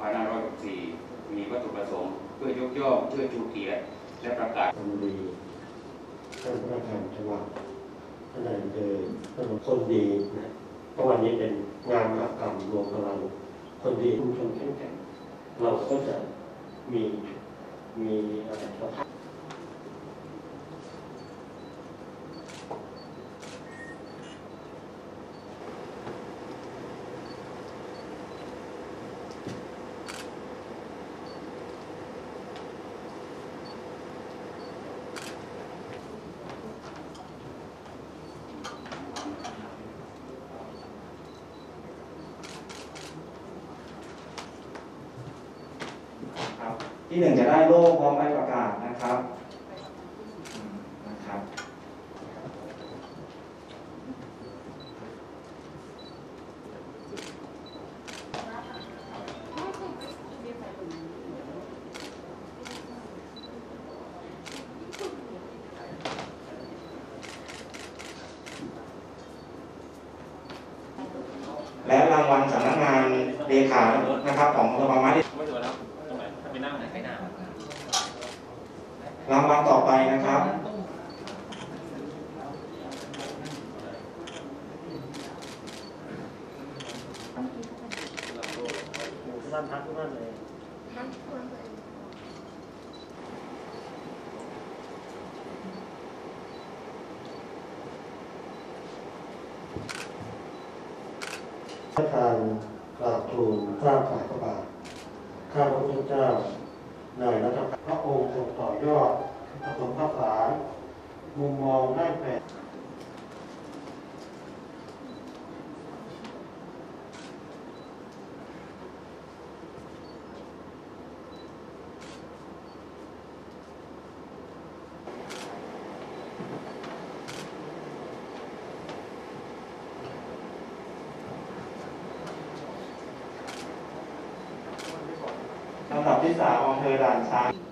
2564มีวัตถุประสงค์เพื่อยกย่องเพื่อชูเกียรติและประกาศทำดีท่านพระการจังหวัดท่านนายอำเภอท่านคนดีนะเพราะวันนี้เป็นงานมหกรรมรวมพลังคนดีชุมชนเข้มแข็งเราก็จะมีอะไรครับที่หนึ่งจะได้โล่พร้อมใบประกาศนะครับและรางวัลสำนักงานเลขานะครับของสภาไม้รางวัลต่อไปนะครับบ้านพักทุกบ้านเลยการกราบทูลกราบฝ่าพระบาทข้าพระพุทธเจ้านายรัชกาลพระองค์ทรงต่อยอดผสมผสานมุมมองด้านแปดลำดับที่3อำเภอด่านช้าง